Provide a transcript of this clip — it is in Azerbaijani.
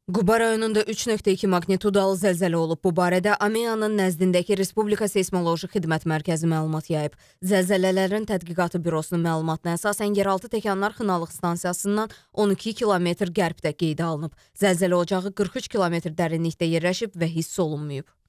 Quba rayonunda 3.2 magnitudalı zəlzələ olub. Bu barədə AMEA-nın nəzdindəki Respublika Seysmoloji Xidmət Mərkəzi məlumat yayıb. Zəlzələlərin Tədqiqatı Bürosunun məlumatına əsasən yeraltı təkanlar Xınalıq stansiyasından 12 kilometr qərbdə qeydə alınıb. Zəlzələ ocağı 43 kilometr dərinlikdə yerləşib və hiss olunmayıb.